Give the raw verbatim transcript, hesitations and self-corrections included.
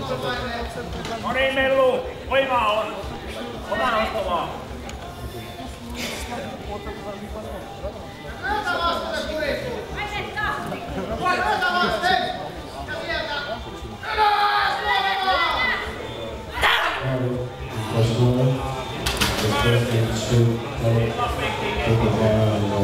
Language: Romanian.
No niin, Mellu, voimaa on. Ota nosto vaan. First one, the first game to shoot, play,